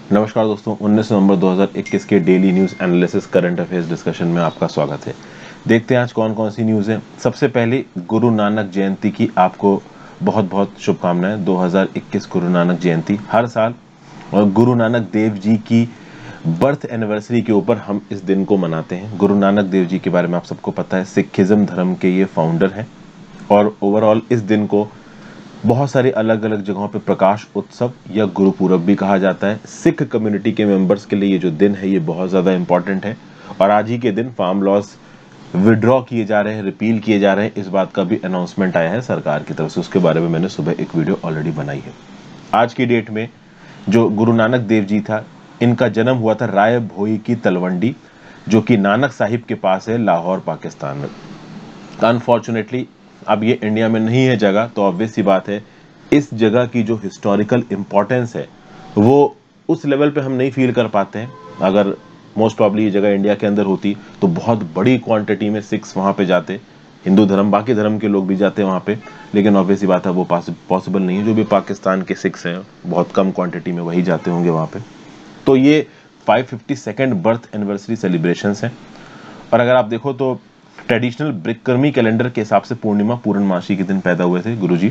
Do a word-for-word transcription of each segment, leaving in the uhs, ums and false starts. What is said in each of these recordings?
नमस्कार दोस्तों, उन्नीस नवंबर दो हज़ार इक्कीस के daily news analysis current affairs discussion में आपका स्वागत है। देखते हैं आज कौन कौन सी न्यूज़ है। सबसे पहले गुरु नानक जयंती की आपको बहुत बहुत शुभकामनाएं। दो हज़ार इक्कीस गुरु नानक जयंती हर साल और गुरु नानक देव जी की बर्थ एनिवर्सरी के ऊपर हम इस दिन को मनाते हैं। गुरु नानक देव जी के बारे में आप सबको पता है, सिखिज्म धर्म के ये फाउंडर हैं और ओवरऑल इस दिन को बहुत सारी अलग अलग जगहों पे प्रकाश उत्सव या गुरुपूरब भी कहा जाता है। सिख कम्युनिटी के मेंबर्स के लिए ये जो दिन है ये बहुत ज़्यादा इंपॉर्टेंट है और आज ही के दिन फार्म लॉज विड्रॉ किए जा रहे हैं, रिपील किए जा रहे हैं। इस बात का भी अनाउंसमेंट आया है सरकार की तरफ से, उसके बारे में मैंने सुबह एक वीडियो ऑलरेडी बनाई है। आज की डेट में जो गुरु नानक देव जी था, इनका जन्म हुआ था राय भोई की तलवंडी, जो कि नानक साहिब के पास है, लाहौर पाकिस्तान में। अनफॉर्चुनेटली अब ये इंडिया में नहीं है जगह, तो ऑब्वियस सी बात है इस जगह की जो हिस्टोरिकल इंपॉर्टेंस है वो उस लेवल पे हम नहीं फील कर पाते हैं। अगर मोस्ट प्रॉब्ली ये जगह इंडिया के अंदर होती तो बहुत बड़ी क्वांटिटी में सिख्स वहाँ पे जाते, हिंदू धर्म बाकी धर्म के लोग भी जाते वहाँ पे, लेकिन ऑब्वियस सी बात है वो पॉसिबल नहीं है। जो भी पाकिस्तान के सिख्स हैं बहुत कम क्वान्टिटी में वही जाते होंगे वहाँ पे। तो ये five fifty second birth anniversary celebrations हैं। और अगर आप देखो तो ट्रेडिशनल ब्रिकर्मी कैलेंडर के हिसाब से पूर्णिमा पूर्णमासी के दिन पैदा हुए थे गुरुजी।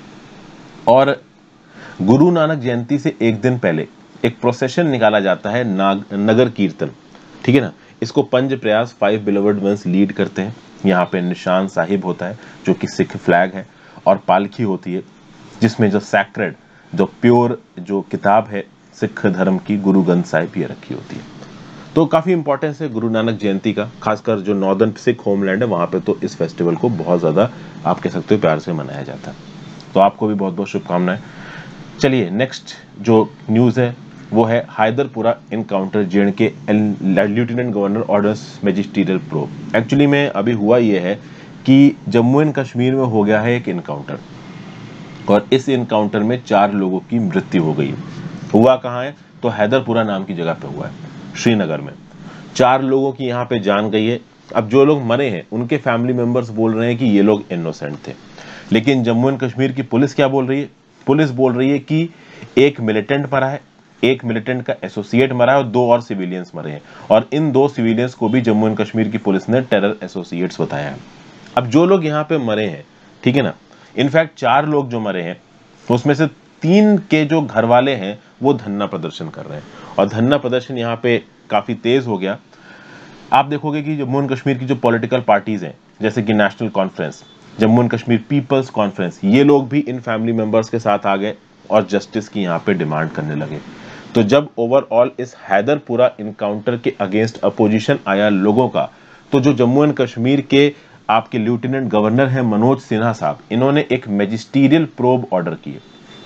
और गुरु नानक जयंती से एक दिन पहले एक प्रोसेशन निकाला जाता है, नाग नगर कीर्तन, ठीक है ना। इसको पंज प्रयास फाइव बिलवर्ड वंस लीड करते हैं। यहाँ पे निशान साहिब होता है जो कि सिख फ्लैग है, और पालखी होती है जिसमें जो सैक्रेड जो प्योर जो किताब है सिख धर्म की, गुरु ग्रंथ साहिब ये रखी होती है। तो काफ़ी इंपॉर्टेंस है गुरु नानक जयंती का, खासकर जो नॉर्दर्न सिख होमलैंड है वहाँ पे तो इस फेस्टिवल को बहुत ज़्यादा आप कह सकते हो प्यार से मनाया जाता है। तो आपको भी बहुत बहुत शुभकामनाएं। चलिए नेक्स्ट जो न्यूज़ है वो है Haiderpura encounter, J K lieutenant governor orders magisterial probe. Actually में अभी हुआ ये है कि जम्मू एंड कश्मीर में हो गया है एक इनकाउंटर, और इस इनकाउंटर में चार लोगों की मृत्यु हो गई। हुआ कहाँ है तो हैदरपुरा नाम की जगह पे हुआ है, श्रीनगर में। चार लोगों की यहाँ पे जान गई है। अब जो लोग मरे हैं उनके फैमिली मेंबर्स बोल रहे हैं कि ये लोग इनोसेंट थे, लेकिन जम्मू एंड कश्मीर की पुलिस क्या बोल रही है? पुलिस बोल रही है कि एक मिलिटेंट मरा है, एक मिलिटेंट का एसोसिएट मरा है और दो और सिविलियंस मरे हैं, और इन दो सिविलियंस को भी जम्मू एंड कश्मीर की पुलिस ने टेरर एसोसिएट्स बताया है। अब जो लोग यहाँ पे मरे हैं, ठीक है ना, इनफैक्ट चार लोग जो मरे हैं उसमें से तीन के जो घर वाले हैं वो धरना प्रदर्शन कर रहे हैं, और धरना प्रदर्शन यहाँ पे काफी तेज हो गया। आप देखोगे कि जम्मू एंड कश्मीर की जो पॉलिटिकल पार्टीज हैं जैसे कि national conference, Jammu and Kashmir peoples conference, ये लोग भी इन फैमिली मेंबर्स के साथ आ गए और जस्टिस की यहाँ पे डिमांड करने लगे। तो जब ओवरऑल इस हैदरपुरा इनकाउंटर के अगेंस्ट अपोजिशन आया लोगों का, तो जो जम्मू एंड कश्मीर के आपके लेफ्टिनेंट गवर्नर हैं मनोज सिन्हा साहब, इन्होंने एक मैजिस्ट्रियल प्रोब ऑर्डर किए,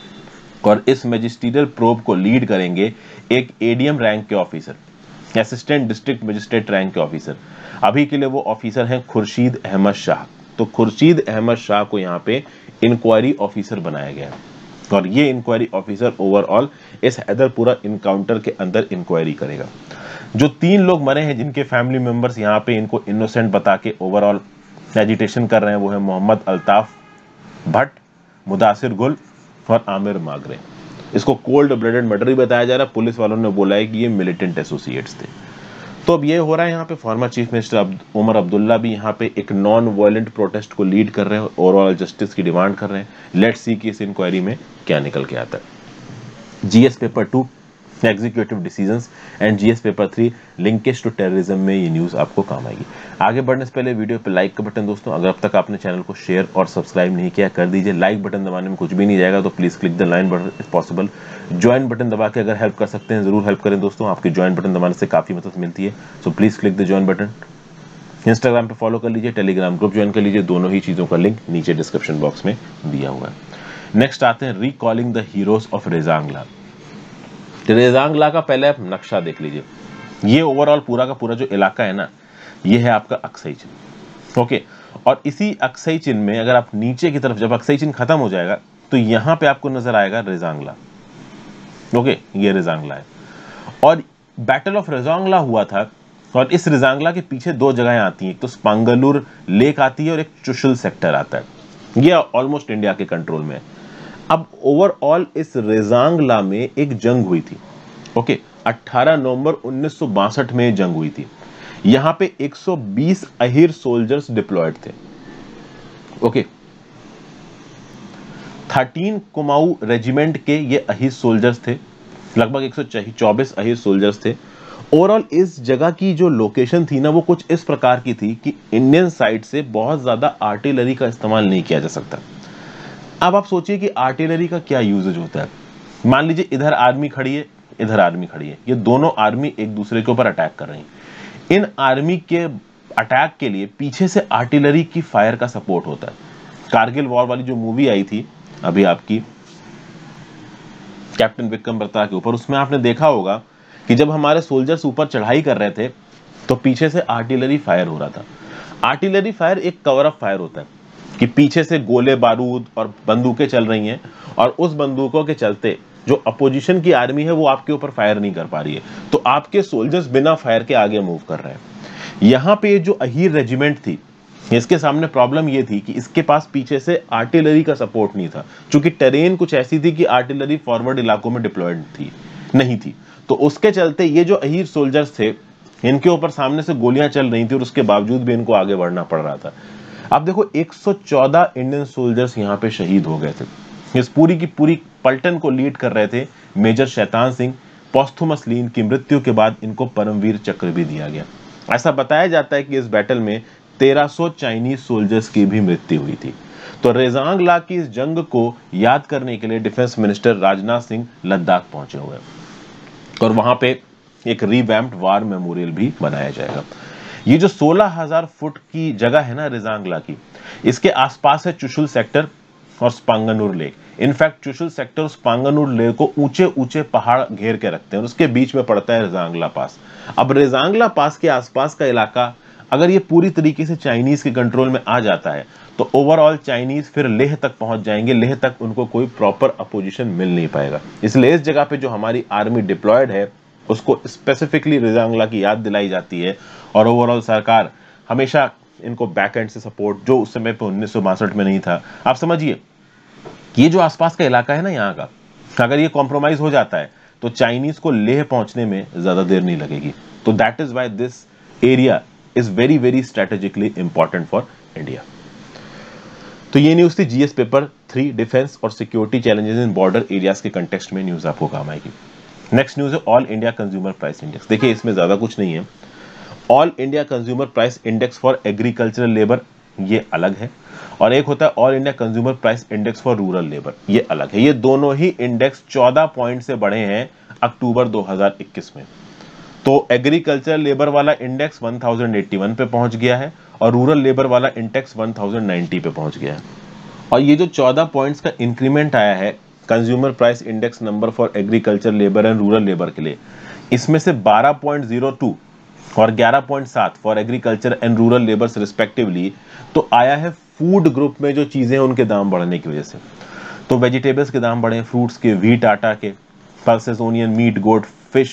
और इस मैजिस्ट्रियल प्रोब को लीड करेंगे एक एडीएम रैंक के officer, assistant district magistrate rank के ऑफिसर। अभी के लिए वो ऑफिसर हैं खुर्शीद अहमद शाह। तो खुर्शीद अहमद शाह को यहाँ पे इंक्वायरी ऑफिसर बनाया गया है, और ये इंक्वायरी ऑफिसर ओवरऑल इस हैदरपुरा इनकाउंटर के अंदर इंक्वायरी करेगा। जो तीन लोग मरे हैं जिनके फैमिली मेंबर्स यहाँ पे इनको इनोसेंट बता के ओवरऑल एजिटेशन कर रहे हैं, वो है मोहम्मद अल्ताफ भट्ट, मुदासिर गुल और आमिर मागरे। इसको कोल्ड ब्लडेड मर्डर ही बताया जा रहा है। पुलिस वालों ने बोला है कि ये मिलिटेंट एसोसिएट्स थे। तो अब ये हो रहा है यहाँ पे former chief minister Omar Abdullah भी यहाँ पे एक नॉन वायलेंट प्रोटेस्ट को लीड कर रहे हैं, ओवरऑल जस्टिस की डिमांड कर रहे हैं। लेट्स सी कि इस इंक्वायरी में क्या निकल के आता है। GS paper two executive decisions and GS paper three linkage to terrorism में ये न्यूज़ आपको काम आएगी। आगे बढ़ने से पहले वीडियो पे लाइक का बटन दोस्तों, अगर अब तक आपने चैनल को शेयर और सब्सक्राइब नहीं किया कर दीजिए। लाइक बटन दबाने में कुछ भी नहीं जाएगा, तो please click the line button if possible. Join button दबा के अगर हेल्प कर सकते हैं जरूर हेल्प करें दोस्तों, आपके ज्वाइन बटन दबाने से काफ़ी मदद मिलती है। So please click the join button. Instagram पे फॉलो कर लीजिए, टेलीग्राम ग्रुप ज्वाइन कर लीजिए, दोनों ही चीज़ों का लिंक नीचे डिस्क्रिप्शन बॉक्स में दिया हुआ है। नेक्स्ट आते हैं recalling the heroes of Rezang La. Rezang La का पहले आप नक्शा देख लीजिए। ये ओवरऑल पूरा का पूरा जो इलाका है ना, ये है आपका अक्सई चिन्ह, ओके। और इसी अक्सई चिन्ह में अगर आप नीचे की तरफ, जब अक्सई चिन्ह खत्म हो जाएगा तो यहाँ पे आपको नजर आएगा रेजांगला, ओके। ये रेजांगला है, और बैटल ऑफ रेजांगला हुआ था, और इस रेजांगला के पीछे दो जगहें आती हैं, एक तो स्पांगलुर लेक आती है और एक चुशल सेक्टर आता है। ये ऑलमोस्ट इंडिया के कंट्रोल में है। अब ओवरऑल इस रेजांगला में एक जंग हुई थी, ओके, अठारह नवंबर उन्नीस सौ बासठ में जंग हुई थी। यहां पे एक सौ बीस अहीर सोल्जर्स डिप्लॉयड थे। ओके, तेरह कुमाऊं रेजिमेंट के ये अहीर सोल्जर्स थे, लगभग एक सौ चौबीस अहीर सोल्जर्स थे। ओवरऑल इस जगह की जो लोकेशन थी ना, वो कुछ इस प्रकार की थी कि इंडियन साइड से बहुत ज्यादा आर्टिलरी का इस्तेमाल नहीं किया जा सकता। अब आप सोचिए कि आर्टिलरी का क्या यूजेज होता है। मान लीजिए इधर आर्मी खड़ी है, इधर आर्मी खड़ी है, ये दोनों आर्मी एक दूसरे के ऊपर अटैक कर रही हैं। इन आर्मी के अटैक के लिए पीछे से आर्टिलरी की फायर का सपोर्ट होता है। कारगिल वॉर वाली जो मूवी आई थी अभी आपकी कैप्टन विक्रम बत्रा के ऊपर, उसमें आपने देखा होगा कि जब हमारे सोल्जर्स ऊपर चढ़ाई कर रहे थे तो पीछे से आर्टिलरी फायर हो रहा था। आर्टिलरी फायर एक कवर अप फायर होता है कि पीछे से गोले बारूद और बंदूकें चल रही हैं और उस बंदूकों के चलते जो अपोजिशन की आर्मी है वो आपके ऊपर फायर नहीं कर पा रही है, तो आपके सोल्जर्स बिना फायर के आगे मूव कर रहे हैं। यहां पे जो अहीर रेजिमेंट थी, इसके सामने प्रॉब्लम ये थी कि इसके पास पीछे से आर्टिलरी का सपोर्ट नहीं था, क्योंकि टेरेन कुछ ऐसी थी कि आर्टिलरी फॉरवर्ड इलाकों में डिप्लॉयड थी नहीं थी। तो उसके चलते ये जो अहीर सोल्जर्स थे, इनके ऊपर सामने से गोलियां चल रही थी और उसके बावजूद भी इनको आगे बढ़ना पड़ रहा था। अब देखो एक सौ चौदह इंडियन सोल्जर्स यहां पे शहीद हो गए थे। इस पूरी की पूरी पलटन को लीड कर रहे थे मेजर शैतान सिंह। पोस्थुमसली इनकी मृत्यु के बाद इनको परमवीर चक्र भी दिया गया। ऐसा बताया जाता है कि इस बैटल में तेरह सौ चाइनीज सोल्जर्स की भी मृत्यु हुई थी। तो रेजांग ला की इस जंग को याद करने के लिए डिफेंस मिनिस्टर राजनाथ सिंह लद्दाख पहुंचे हुए हैं और वहां पे एक रिवैम्प्ड वार मेमोरियल भी बनाया जाएगा। ये जो सोलह हज़ार फुट की जगह है ना रेजांग ला की, इसके आसपास है चुशुल सेक्टर और Spanggur lake. In fact Chushul sector और स्पांगानुर लेक को ऊंचे ऊंचे पहाड़ घेर के रखते हैं और उसके बीच में पड़ता है रेजांगला पास। अब रेजांगला पास के आसपास का इलाका अगर ये पूरी तरीके से चाइनीज के कंट्रोल में आ जाता है तो ओवरऑल चाइनीज फिर लेह तक पहुंच जाएंगे। लेह तक उनको कोई प्रॉपर अपोजिशन मिल नहीं पाएगा। इसलिए इस जगह पे जो हमारी आर्मी डिप्लॉयड है उसको स्पेसिफिकली रेजांगला की याद दिलाई जाती है और ओवरऑल सरकार हमेशा इनको बैक एंड से सपोर्ट, जो उस समय पे उन्नीस सौ बासठ में नहीं था। आप समझिए ये जो आसपास का इलाका है ना यहाँ का, अगर ये कॉम्प्रोमाइज हो जाता है तो चाइनीज को लेह पहुंचने में ज्यादा देर नहीं लगेगी। तो that is why this area is very very strategically important for India. तो ये न्यूज थी जीएस पेपर थ्री, डिफेंस और security challenges in border areas के कंटेक्स्ट में न्यूज आपको काम आएगी। नेक्स्ट न्यूज है all India consumer price index. देखिए इसमें ज्यादा कुछ नहीं है। All India consumer price index for agricultural labour ये अलग है और एक होता है all India consumer price index for rural labour, ये अलग है। ये दोनों ही इंडेक्स चौदह पॉइंट से बढ़े हैं अक्टूबर दो हज़ार इक्कीस में। तो एग्रीकल्चरल लेबर वाला इंडेक्स एक हज़ार इक्यासी पे पहुंच गया है और रूरल लेबर वाला इंडेक्स एक हज़ार नब्बे पे पहुंच गया है। और ये जो चौदह पॉइंट्स का इंक्रीमेंट आया है consumer price index number for agriculture labour and rural labour के लिए, इसमें से बारह पॉइंट ज़ीरो टू और ग्यारह पॉइंट सात for agriculture and rural labours respectively तो आया है फूड ग्रुप में जो चीजें हैं उनके दाम बढ़ने की वजह से। तो वेजिटेबल्स के दाम बढ़े, फ्रूट्स के, व्हीट आटा के, pulses, onion, meat, goat, fish,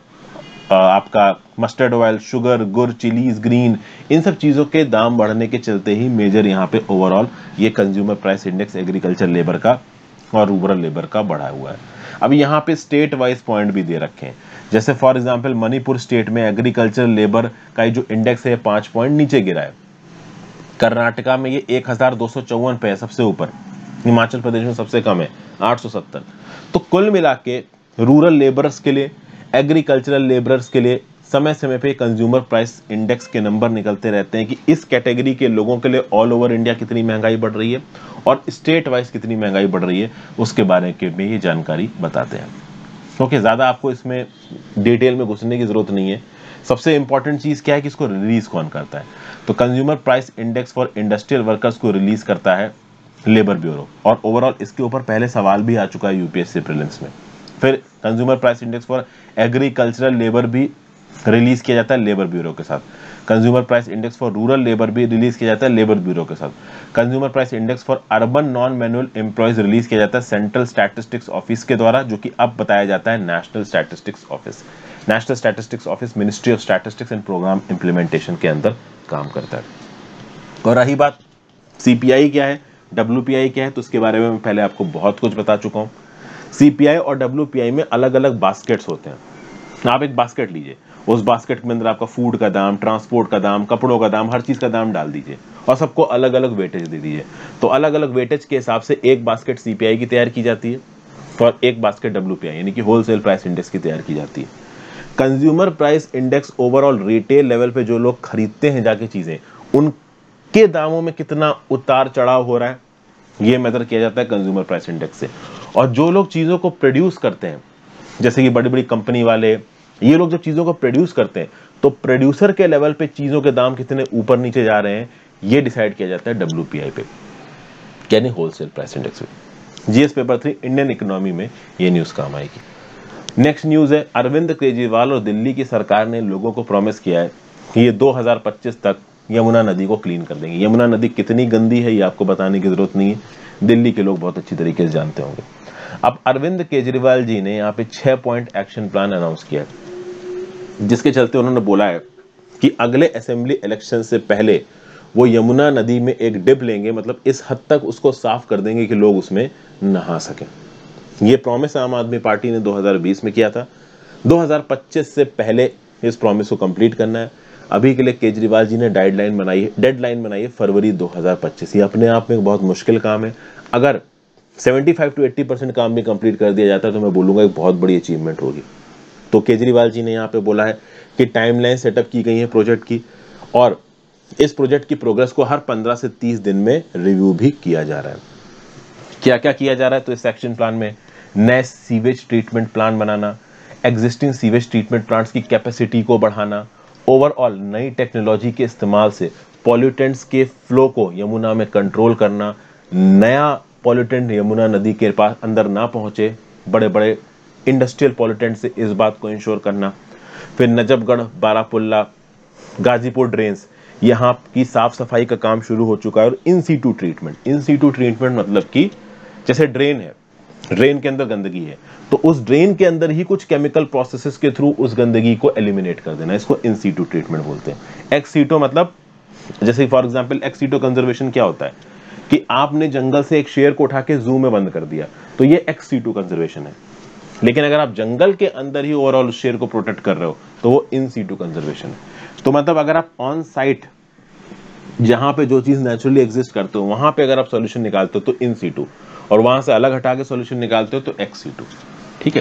आपका मस्टर्ड ऑयल, शुगर, गुड़, चिलीज, ग्रीन, इन सब चीजों के दाम बढ़ने के चलते ही मेजर यहाँ पे ओवरऑल ये consumer price index agriculture labour का और रूरल लेबर का बढ़ा हुआ है। अब यहाँ पे स्टेट वाइज पॉइंट भी दे रखे हैं। जैसे फॉर एग्जांपल मणिपुर स्टेट में एग्रीकल्चर लेबर का जो इंडेक्स है पांच पॉइंट नीचे गिरा है। कर्नाटका में ये एक हजार दो सौ चौवन पे है सबसे ऊपर। हिमाचल प्रदेश में सबसे कम है आठ सौ सत्तर। तो कुल मिला के रूरल लेबर्स के लिए, एग्रीकल्चरल लेबरर्स के लिए समय समय पे कंज्यूमर प्राइस इंडेक्स के नंबर निकलते रहते हैं कि इस कैटेगरी के लोगों के लिए ऑल ओवर इंडिया कितनी महंगाई बढ़ रही है और स्टेट वाइज कितनी महंगाई बढ़ रही है, उसके बारे में ये जानकारी बताते हैं। क्योंकि ज्यादा आपको इसमें डिटेल में घुसने की जरूरत नहीं है। सबसे इंपॉर्टेंट चीज क्या है कि इसको रिलीज कौन करता है। तो consumer price index for industrial workers को रिलीज करता है लेबर ब्यूरो और ओवरऑल इसके ऊपर पहले सवाल भी आ चुका है यूपीएससी प्रीलिम्स में। फिर consumer price index for agricultural labour भी रिलीज किया जाता है लेबर ब्यूरो के साथ। Consumer price index for rural labour भी रिलीज किया जाता है लेबर ब्यूरो के साथ। Consumer price index for urban non manual employees release किया जाता है सेंट्रल स्टैटिस्टिक्स ऑफिस के द्वारा, जो कि अब बताया जाता है national statistics office. National statistics office ministry of statistics and programme implementation के अंदर काम करता है। और रही बात सीपीआई क्या है, डब्ल्यूपीआई क्या है, तो उसके बारे में मैं पहले आपको बहुत कुछ बता चुका हूं। सीपीआई और डब्ल्यूपीआई में अलग अलग बास्केट्स होते हैं। आप एक बास्केट लीजिए, उस बास्केट में अंदर आपका फूड का दाम, ट्रांसपोर्ट का दाम, कपड़ों का दाम, हर चीज का दाम डाल दीजिए और सबको अलग अलग वेटेज दे दीजिए। तो अलग अलग वेटेज के हिसाब से एक बास्केट सीपीआई की तैयार की जाती है और एक बास्केट डब्ल्यूपीआई यानी कि होलसेल प्राइस इंडेक्स की तैयार की जाती है। Consumer price index overall retail level पे जो लोग खरीदते हैं जाके चीजें, उनके दामों में कितना उतार चढ़ाव हो रहा है, ये मेजर किया जाता है कंज्यूमर प्राइस इंडेक्स से। और जो लोग चीजों को प्रोड्यूस करते हैं, जैसे कि बड़ी बड़ी कंपनी वाले, ये लोग जब चीजों को प्रोड्यूस करते हैं तो प्रोड्यूसर के लेवल पे चीजों के दाम कितने ऊपर नीचे जा रहे हैं, ये डिसाइड किया जाता है डब्ल्यूपीआई पे, यानी होलसेल प्राइस इंडेक्स पे। GS paper three Indian economy में ये न्यूज काम आएगी। नेक्स्ट न्यूज है, अरविंद केजरीवाल और दिल्ली की सरकार ने लोगों को प्रॉमिस किया है कि ये दो हज़ार पच्चीस तक यमुना नदी को क्लीन कर देंगे। यमुना नदी कितनी गंदी है ये आपको बताने की जरूरत नहीं है, दिल्ली के लोग बहुत अच्छी तरीके से जानते होंगे। अब अरविंद केजरीवाल जी ने यहाँ पे छह पॉइंट एक्शन प्लान अनाउंस किया है, जिसके चलते उन्होंने बोला है कि अगले असेंबली इलेक्शन से पहले वो यमुना नदी में एक डिप लेंगे, मतलब इस हद तक उसको साफ कर देंगे कि लोग उसमें नहा सकें। ये प्रॉमिस आम आदमी पार्टी ने दो हज़ार बीस में किया था। दो हज़ार पच्चीस से पहले इस प्रॉमिस को कंप्लीट करना है। अभी के लिए केजरीवाल जी ने डेडलाइन बनाई है डेडलाइन बनाई है फरवरी दो हज़ार पच्चीस। ये अपने आप में एक बहुत मुश्किल काम है। अगर पचहत्तर टू अस्सी परसेंट काम भी कंप्लीट कर दिया जाता है तो मैं बोलूंगा एक बहुत बड़ी अचीवमेंट होगी। तो केजरीवाल जी ने यहाँ पे बोला है कि टाइमलाइन सेटअप की गई है प्रोजेक्ट की, और इस प्रोजेक्ट की प्रोग्रेस को हर पंद्रह से तीस दिन में रिव्यू भी किया जा रहा है। क्या क्या किया जा रहा है, तो इस एक्शन प्लान में नए सीवेज ट्रीटमेंट प्लान बनाना, एग्जिस्टिंग सीवेज ट्रीटमेंट प्लांट्स की कैपेसिटी को बढ़ाना, ओवरऑल नई टेक्नोलॉजी के इस्तेमाल से पॉल्यूटेंट्स के फ्लो को यमुना में कंट्रोल करना, नया पॉल्यूटेंट यमुना नदी के पास अंदर ना पहुंचे, बड़े बड़े इंडस्ट्रियल पॉल्यूटेंट से इस बात को इंश्योर करना। फिर नजफगढ़, बारापुल्ला, गाजीपुर ड्रेन्स, यहाँ की साफ सफाई का काम शुरू हो चुका है। और in situ treatment in situ treatment मतलब कि जैसे ड्रेन है, ड्रेन के अंदर गंदगी है तो उस ड्रेन के अंदर ही कुछ केमिकल प्रोसेसेस के थ्रू उस गंदगी को एलिमिनेट कर देना, इसको इन सीटू ट्रीटमेंट बोलते हैं। एक्स सीटो मतलब जैसे for example ex situ conservation क्या होता है कि आपने जंगल से एक शेर को उठा के जू में बंद कर दिया, तो ये एक्स सीटू कंजर्वेशन है। लेकिन अगर आप जंगल के अंदर ही ओवरऑल उस शेर को प्रोटेक्ट कर रहे हो तो वो इन सीटू कंजर्वेशन है। तो मतलब अगर आप ऑन साइट जहां पे जो चीज नेचुरली एग्जिस्ट करते हो वहां पे अगर आप सॉल्यूशन निकालते हो तो इन सीटू, और वहां से अलग हटा के सॉल्यूशन निकालते हो तो एक्स सीटू। ठीक है।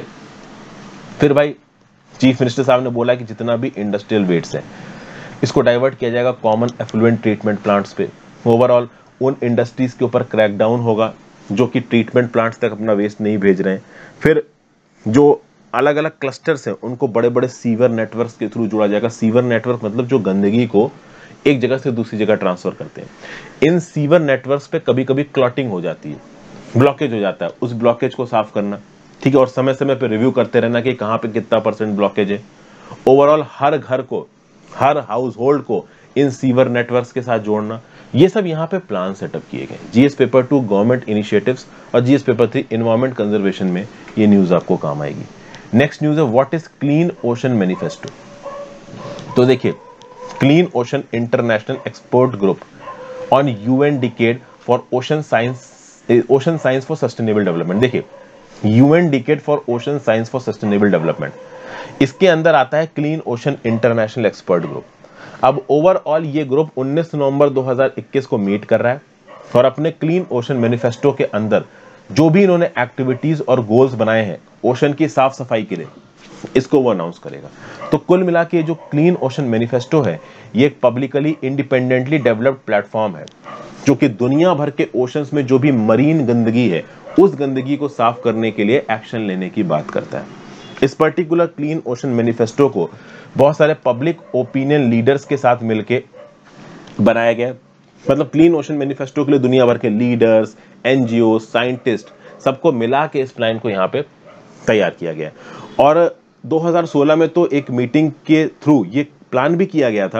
फिर भाई चीफ मिनिस्टर साहब ने बोला कि जितना भी इंडस्ट्रियल वेट्स है इसको डाइवर्ट किया जाएगा कॉमन एफ्लुएंट ट्रीटमेंट प्लांट्स पे। ओवरऑल उन इंडस्ट्रीज के ऊपर क्रैकडाउन होगा जो कि ट्रीटमेंट प्लांट्स तक अपना वेस्ट नहीं भेज रहे हैं। फिर जो अलग अलग क्लस्टर्स हैं उनको बड़े बड़े सीवर नेटवर्क्स के थ्रू जोड़ा जाएगा। सीवर नेटवर्क मतलब जो गंदगी को एक जगह से दूसरी जगह ट्रांसफर करते हैं। इन सीवर नेटवर्क्स पे कभी कभी क्लॉटिंग हो जाती है, ब्लॉकेज हो जाता है, उस ब्लॉकेज को साफ करना। ठीक है। और समय समय पे रिव्यू करते रहना कि कहां पे कितना परसेंट ब्लॉकेज है। ओवरऑल हर घर को, हर हाउस होल्ड को इन सीवर नेटवर्क्स के साथ जोड़ना, ये सब यहाँ पे प्लान सेटअप किए गए। GS paper two government initiatives और GS paper three environment conservation में ये न्यूज आपको काम आएगी। नेक्स्ट न्यूज है what is clean ocean manifesto. तो देखिए, clean ocean international expert group on UN decade for ocean science ocean science for sustainable development. देखिए, UN decade for ocean science for sustainable development, इसके अंदर आता है clean ocean international expert group. अब overall ये group उन्नीस नवंबर दो हज़ार इक्कीस को मीट कर रहा है और अपने क्लीन ओशन मैनिफेस्टो के अंदर जो भी इन्होंने एक्टिविटीज और गोल्स बनाए हैं ओशन की साफ सफाई के लिए, इसको वो अनाउंस करेगा। तो कुल मिला के जो क्लीन ओशन मैनिफेस्टो है ये एक पब्लिकली इंडिपेंडेंटली डेवलप्ड प्लेटफॉर्म है जो कि दुनिया भर के ओशंस में जो भी मरीन गंदगी है उस गंदगी को साफ करने के लिए एक्शन लेने की बात करता है। इस पर्टिकुलर क्लीन ओशन मैनिफेस्टो को बहुत सारे पब्लिक ओपिनियन लीडर्स के साथ मिलके बनाया गया। मतलब क्लीन ओशन मैनिफेस्टो के लिए दुनिया भर के लीडर्स, एनजीओ, साइंटिस्ट सबको मिला के इस प्लान को यहाँ पे तैयार किया गया। और दो हज़ार सोलह में तो एक मीटिंग के थ्रू ये प्लान भी किया गया था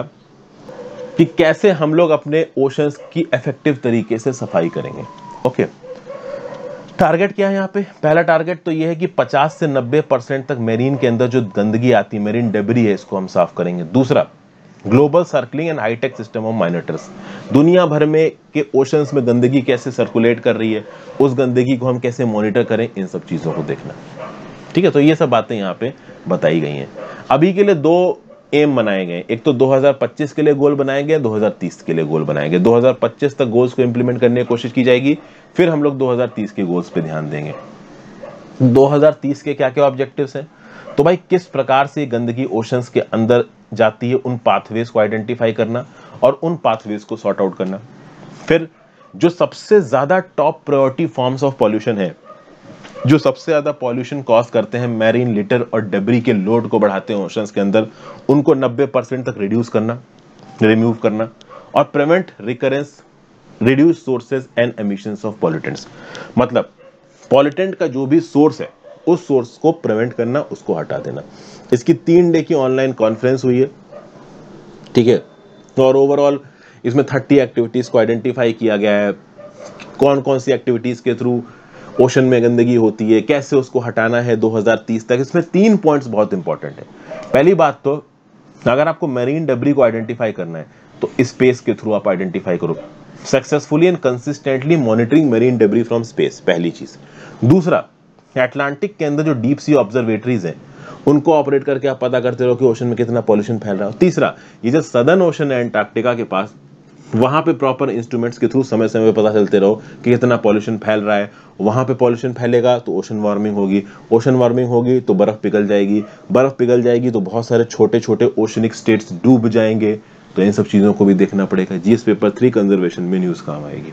कि कैसे हम लोग अपने ओशंस की इफेक्टिव तरीके से सफाई करेंगे। ओके, टारगेट क्या है यहाँ पे? पहला टारगेट तो ये है कि पचास से नब्बे परसेंट तक मेरीन के अंदर जो गंदगी आती है, मेरीन डेब्री है, इसको हम साफ करेंगे। दूसरा, global circling and hitech system of monitors, दुनिया भर में के ओशंस में गंदगी कैसे सर्कुलेट कर रही है, उस गंदगी को हम कैसे मॉनिटर करें, इन सब चीजों को देखना। ठीक है, तो ये सब बातें यहाँ पे बताई गई हैं। अभी के लिए दो एम बनाए गए, एक तो दो हज़ार पच्चीस के लिए गोल बनाए गए, दो हज़ार तीस के लिए गोल बनाए गए। दो हज़ार पच्चीस तक गोल्स को इंप्लीमेंट करने की कोशिश की जाएगी, फिर हम लोग दो हज़ार तीस के गोल्स पे ध्यान देंगे। दो हज़ार तीस के क्या क्या ऑब्जेक्टिव्स हैं, तो भाई किस प्रकार से गंदगी ओशंस के अंदर जाती है, उन पाथवेज को आइडेंटिफाई करना और उन पाथवेज को सॉर्ट आउट करना। फिर जो सबसे ज्यादा top priority forms of pollution है, जो सबसे ज्यादा पॉल्यूशन कॉज करते हैं, मैरीन लिटर और डेब्री के लोड को बढ़ाते हैं ओशंस के अंदर, उनको नब्बे परसेंट तक रिड्यूस करना, रिमूव करना, और prevent recurrence, reduce sources and emissions of pollutants. मतलब पॉल्यूटेंट का जो भी सोर्स है, उस सोर्स को प्रिवेंट करना, उसको हटा देना। इसकी तीन डे की ऑनलाइन कॉन्फ्रेंस हुई है, ठीक है, और ओवरऑल इसमें तीस एक्टिविटीज को आइडेंटिफाई किया गया है, कौन कौन सी एक्टिविटीज के थ्रू ओशन में गंदगी होती है, कैसे उसको हटाना है दो हज़ार तीस तक। इसमें तीन पॉइंट्स बहुत इंपॉर्टेंट है। पहली बात तो, अगर आपको मैरीन डेब्री को आइडेंटिफाई करना है तो स्पेस के थ्रू आप आइडेंटिफाई करो, successfully and consistently monitoring marine debris from space, पहली चीज। दूसरा, अटलांटिक के अंदर जो डीप सी ऑब्जर्वेटरीज हैं, उनको ऑपरेट करके आप पता करते रहो कि ओशन में कितना पॉल्यूशन फैल रहा है। तीसरा, ये जो सदर्न ओशन है एंटार्क्टिका के पास, वहां पे प्रॉपर इंस्ट्रूमेंट्स के थ्रू समय समय पे पता चलते रहो कि कितना पॉल्यूशन फैल रहा है। वहां पे पॉल्यूशन फैलेगा तो ओशन वार्मिंग होगी, ओशन वार्मिंग होगी तो बर्फ पिघल जाएगी, बर्फ पिघल जाएगी तो बहुत सारे छोटे छोटे ओशनिक स्टेट्स डूब जाएंगे। तो इन सब चीजों को भी देखना पड़ेगा। जीएस पेपर थ्री कंजर्वेशन में न्यूज काम आएगी।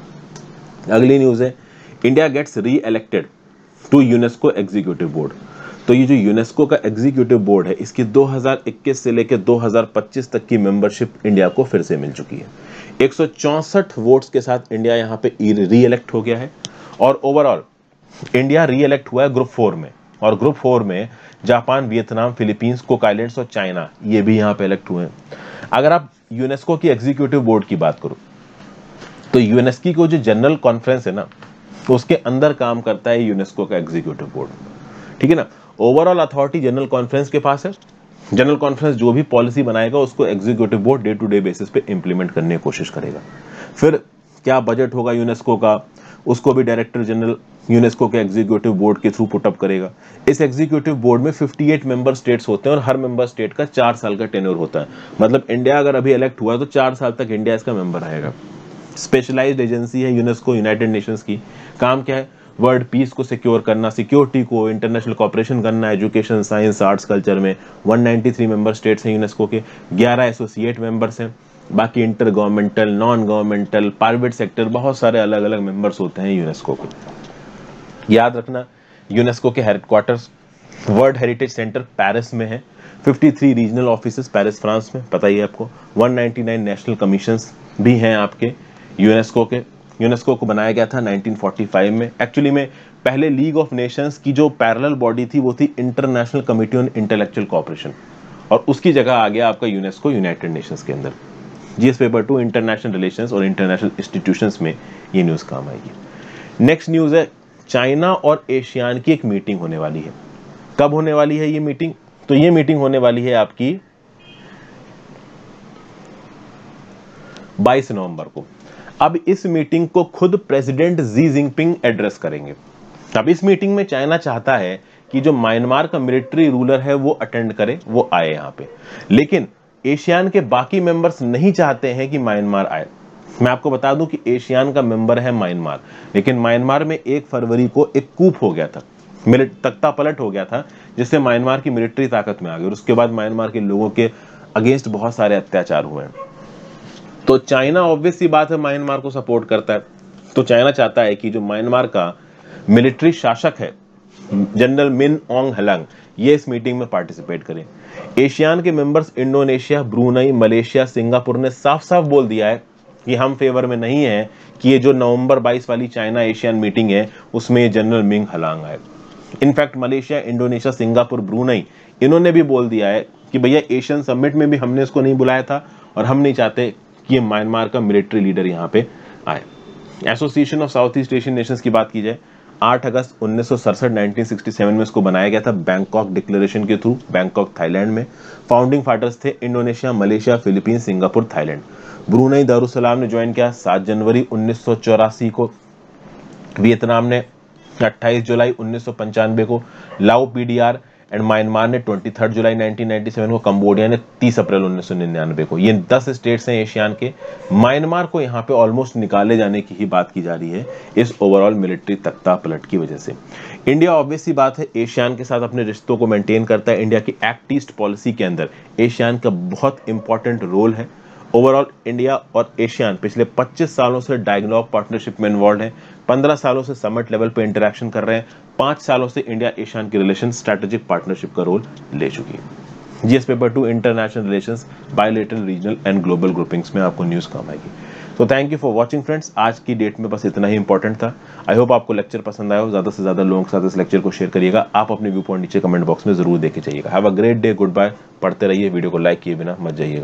अगली न्यूज है, India gets reelected to UNESCO executive board. तो ये जो यूनेस्को का एग्जीक्यूटिव बोर्ड है, इसकी दो हज़ार इक्कीस से लेकर दो हज़ार पच्चीस तक की मेंबरशिप इंडिया को फिर से मिल चुकी है। एक सौ चौसठ वोट्स के साथ इंडिया यहाँ पे री इलेक्ट हो गया है। और ओवरऑल इंडिया री इलेक्ट हुआ है ग्रुप फोर में, और ग्रुप फोर में Japan, Vietnam, Philippines, Cook Islands और चाइना, ये भी यहाँ पे इलेक्ट हुए हैं। अगर आप यूनेस्को की एग्जीक्यूटिव बोर्ड की बात करो तो यूनेस्को को जो जनरल कॉन्फ्रेंस है ना, तो उसके अंदर काम करता है यूनेस्को का एग्जीक्यूटिव बोर्ड, ठीक है ना। ओवरऑल अथॉरिटी जनरल कॉन्फ्रेंस के पास है। जनरल कॉन्फ्रेंस जो भी पॉलिसी बनाएगा उसको executive board day to day basis पे इंप्लीमेंट करने की कोशिश करेगा। फिर क्या बजट होगा यूनेस्को का, उसको भी डायरेक्टर जनरल यूनेस्को के एग्जीक्यूटिव बोर्ड के थ्रू पुट अप करेगा। इस एग्जीक्यूटिव बोर्ड में अट्ठावन मेंबर स्टेट्स होते हैं और हर मेंबर स्टेट का चार साल का टेन्योर होता है। मतलब इंडिया अगर अभी इलेक्ट हुआ तो चार साल तक इंडिया इसका मेंबर रहेगा। स्पेशलाइज्ड एजेंसी है यूनेस्को, यूनाइटेड नेशंस की। काम क्या है, वर्ल्ड पीस को सिक्योर करना, सिक्योरिटी को, इंटरनेशनल कॉपरेशन करना, एजुकेशन, साइंस, आर्ट्स, कल्चर में। एक सौ तिरानवे मेंबर स्टेट्स हैं यूनेस्को के, ग्यारह एसोसिएट मेंबर्स हैं, बाकी intergovernmental, non governmental, private sector, बहुत सारे अलग अलग मेंबर्स होते हैं यूनेस्को के। याद रखना, यूनेस्को के headquarters world heritage centre Paris में है, तिरेपन रीजनल ऑफिसेस पेरिस फ्रांस में, पता ही है आपको। एक सौ निन्यानवे नेशनल कमीशंस भी हैं आपके यूनेस्को के। यूनेस्को को बनाया गया था उन्नीस सौ पैंतालीस में। एक्चुअली में पहले लीग ऑफ नेशंस की जो पैरेलल बॉडी थी वो थी international committee on intellectual cooperation, और उसकी जगह आ गया आपका यूनेस्को यूनाइटेड नेशंस के अंदर। GS paper two international relations और इंटरनेशनल इंस्टीट्यूशंस में ये न्यूज काम आएगी। नेक्स्ट न्यूज है, चाइना और एशियान की एक मीटिंग होने वाली है। कब होने वाली है ये मीटिंग? तो ये मीटिंग होने वाली है आपकी बाईस नवंबर को। अब इस मीटिंग को खुद प्रेसिडेंट जी जिनपिंग एड्रेस करेंगे। अब इस मीटिंग में चाइना चाहता है कि जो म्यांमार का मिलिट्री रूलर है वो अटेंड करे, वो आए यहाँ पे, लेकिन एशियान के बाकी मेंबर्स नहीं चाहते हैं कि म्यांमार आए। मैं आपको बता दूं कि एशियान का मेंबर है म्यांमार, लेकिन म्यांमार में एक फरवरी को एक कूप हो गया था, तख्ता पलट हो गया था, जिससे म्यांमार की मिलिट्री ताकत में आ गई और उसके बाद म्यांमार के लोगों के अगेंस्ट बहुत सारे अत्याचार हुए हैं। तो चाइना ऑब्वियस सी बात है म्यांमार को सपोर्ट करता है। तो चाइना चाहता है कि जो म्यांमार का मिलिट्री शासक है जनरल मिन ऑन्ग हलंग, ये इस मीटिंग में पार्टिसिपेट करें। एशियान के members Indonesia, Brunei, Malaysia, Singapore ने साफ साफ बोल दिया है कि हम फेवर में नहीं है कि ये जो नवंबर बाईस वाली चाइना एशियन मीटिंग है उसमें जनरल मिंग हलांग आए। In fact Malaysia, Indonesia, Singapore, Brunei, इन्होंने भी बोल दिया है कि भैया एशियन समिट में भी हमने इसको नहीं बुलाया था और हम नहीं चाहते कि म्यांमार का मिलिट्री लीडर यहाँ पे आए। Association of South East Asian Nations की बात की जाए, आठ अगस्त उन्नीस सौ सड़सठ नाइनटीन सिक्सटी सेवन में इसको बनाया गया था बैंकॉक डिक्लेरेशन के थ्रू, बैंकॉक थाईलैंड में। फाउंडिंग फादर्स थे Indonesia, Malaysia, Philippines, Singapore, Thailand. Brunei Darussalam ने ज्वाइन किया सात जनवरी उन्नीस सौ चौरासी को। वियतनाम ने अट्ठाईस जुलाई उन्नीस सौ पंचानवे को। लाओ पीडीआर एंड म्यांमार ने तेईस जुलाई नाइनटीन नाइंटी सेवन को। कंबोडिया ने तीस अप्रैल उन्नीस सौ निन्यानवे को। ये दस स्टेट्स हैं एशियान के। म्यांमार को यहाँ पे ऑलमोस्ट निकाले जाने की ही बात की जा रही है इस ओवरऑल मिलिट्री तख्ता पलट की वजह से। इंडिया ऑब्वियस सी बात है एशियान के साथ अपने रिश्तों को मेंटेन करता है। इंडिया की एक्ट ईस्ट पॉलिसी के अंदर एशियान का बहुत इंपॉर्टेंट रोल है। ओवरऑल इंडिया और एशियान पिछले पच्चीस सालों से डायलॉग पार्टनरशिप में इन्वॉल्व है। पंद्रह सालों से समिट लेवल पे इंटरेक्शन कर रहे हैं। पांच सालों से इंडिया एशियान के रिलेशन स्ट्रैटेजिक पार्टनरशिप का रोल ले चुकी है। GS paper two international relations, bilateral, regional and global groupings में आपको न्यूज काम आएगी। तो thank you for watching friends. आज की डेट में बस इतना ही इंपॉर्टेंट था। आई होप आपको लेक्चर पसंद आया हो। ज्यादा से ज्यादा लोगों के साथ इस लेक्चर को शेयर करिएगा। आप अपने व्यू पॉइंट नीचे कमेंट बॉक्स में जरूर देके जाइएगा। Have a great day, good bye. पढ़ते रहिए, वीडियो को लाइक किए बिना मत जाइएगा।